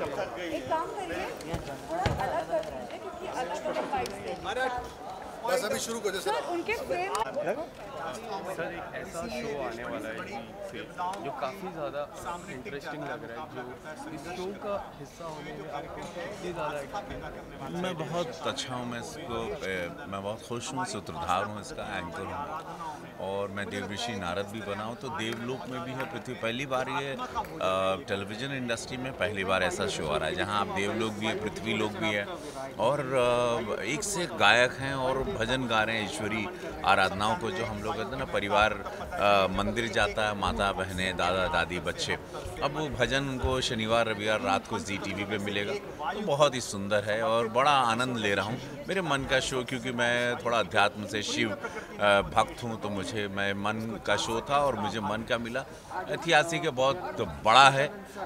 एक काम करिए, थोड़ा अलग कर दीजिए क्योंकि अलग अलग वाइब्स बस अभी शुरू कर दे सर उनके फ्रेम। सर एक ऐसा शो आने वाला है जी से जो काफ़ी ज़्यादा इंटरेस्टिंग लग रहा है, जो इस शो का हिस्सा होने में आपको कितनी ज़्यादा मैं बहुत अच्छा हूँ। मैं बहुत खुश हूँ, सूत्रधार हूँ, इसका एंकर हूँ और मैं देवऋषि नारद भी बना हूँ। तो देवलोक में भी है पृथ्वी। पहली बार ये टेलीविज़न इंडस्ट्री में पहली बार ऐसा शो आ रहा है जहाँ आप देवलोक भी है, पृथ्वी लोक भी है और एक से एक गायक हैं और भजन गा रहे हैं ईश्वरी आराधनाओं को। जो हम लोग कहते हैं ना, परिवार मंदिर जाता है, माता बहनें, दादा दादी, बच्चे, अब वो भजन उनको शनिवार रविवार रात को जी टीवी पे मिलेगा। तो बहुत ही सुंदर है और बड़ा आनंद ले रहा हूँ। मेरे मन का शो, क्योंकि मैं थोड़ा अध्यात्म से शिव भक्त हूँ, तो मैं मन का शो था और मुझे मन का मिला। ऐतिहासिक है, बहुत बड़ा है।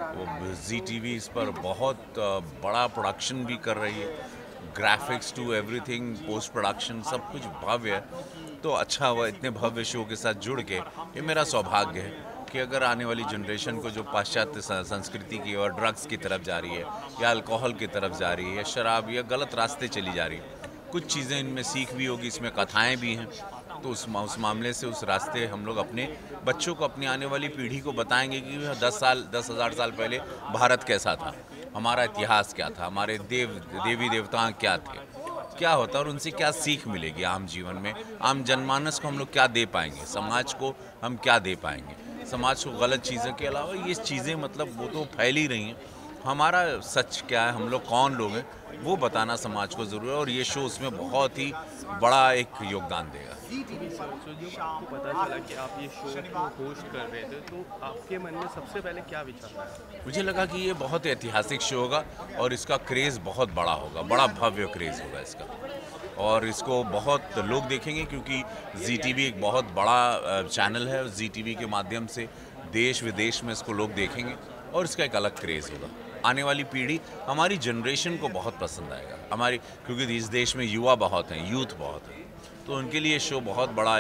जी टीवी इस पर बहुत बड़ा प्रोडक्शन भी कर रही है, graphics to everything, post production सब कुछ भव्य है। तो अच्छा हुआ इतने भव्य शो के साथ जुड़ के। ये मेरा सौभाग्य है कि अगर आने वाली जनरेशन को जो पाश्चात्य संस्कृति की और ड्रग्स की तरफ जा रही है या अल्कोहल की तरफ जा रही है या शराब या गलत रास्ते चली जा रही है, कुछ चीज़ें इनमें सीख भी होगी, इसमें कथाएं भी हैं। तो उस मामले से, उस रास्ते हम लोग अपने बच्चों को, अपनी आने वाली पीढ़ी को बताएंगे कि 10,000 साल पहले भारत कैसा था, हमारा इतिहास क्या था, हमारे देवी देवता क्या थे, क्या होता और उनसे क्या सीख मिलेगी आम जीवन में। आम जनमानस को हम लोग क्या दे पाएंगे, समाज को हम क्या दे पाएंगे। समाज को गलत चीज़ों के अलावा ये चीज़ें मतलब वो तो फैल ही रही हैं। हमारा सच क्या है, हम लोग कौन लोग हैं, वो बताना समाज को ज़रूरी है और ये शो उसमें बहुत ही बड़ा एक योगदान देगा। तो जब आपको पता चला कि आप ये शो को होस्ट कर रहे थे, तो आपके मन में सबसे पहले क्या विचार आया? मुझे लगा कि ये बहुत ऐतिहासिक शो होगा और इसका क्रेज़ बहुत बड़ा होगा, बड़ा भव्य क्रेज़ होगा इसका और इसको बहुत लोग देखेंगे क्योंकि जी टीवी एक बहुत बड़ा चैनल है। जी टीवी के माध्यम से देश विदेश में इसको लोग देखेंगे और इसका एक अलग क्रेज़ होगा। आने वाली पीढ़ी, हमारी जनरेशन को बहुत पसंद आएगा हमारी, क्योंकि इस देश में युवा बहुत हैं, यूथ बहुत है, तो उनके लिए शो बहुत बड़ा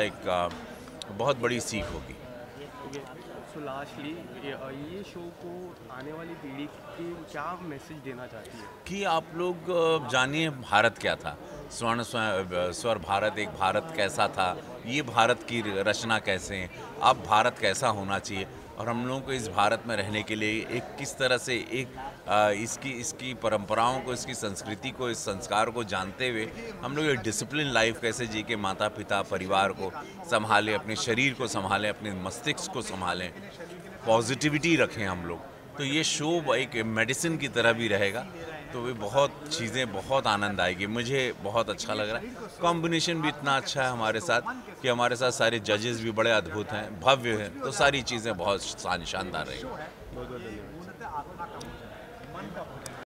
बहुत बड़ी सीख होगी। सो लास्टली ये शो को आने वाली पीढ़ी की क्या मैसेज देना चाहती है? कि आप लोग जानिए भारत क्या था, स्वर भारत, एक भारत कैसा था, ये भारत की रचना कैसे है, अब भारत कैसा होना चाहिए और हम लोगों को इस भारत में रहने के लिए एक किस तरह से इसकी परंपराओं को, इसकी संस्कृति को, इस संस्कार को जानते हुए हम लोग एक डिसिप्लिन लाइफ कैसे जी के माता पिता परिवार को संभालें, अपने शरीर को संभालें, अपने मस्तिष्क को संभालें, पॉजिटिविटी रखें हम लोग। तो ये शो एक मेडिसिन की तरह भी रहेगा। तो वे बहुत चीज़ें, बहुत आनंद आएगी। मुझे बहुत अच्छा लग रहा है। कॉम्बिनेशन भी इतना अच्छा है हमारे साथ कि हमारे साथ सारे जजेस भी बड़े अद्भुत हैं, भव्य हैं। तो सारी चीज़ें बहुत शानदार रहेंगी। बहुत बहुत धन्यवाद।